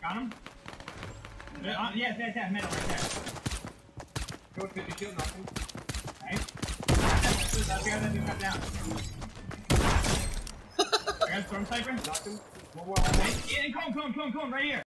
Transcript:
Got him? Yes, middle right there. Go 50 shield, knock him. Nice. That dude got down. I got a storm sniper. Knock him. One more. Nice. Yeah, cone, right here.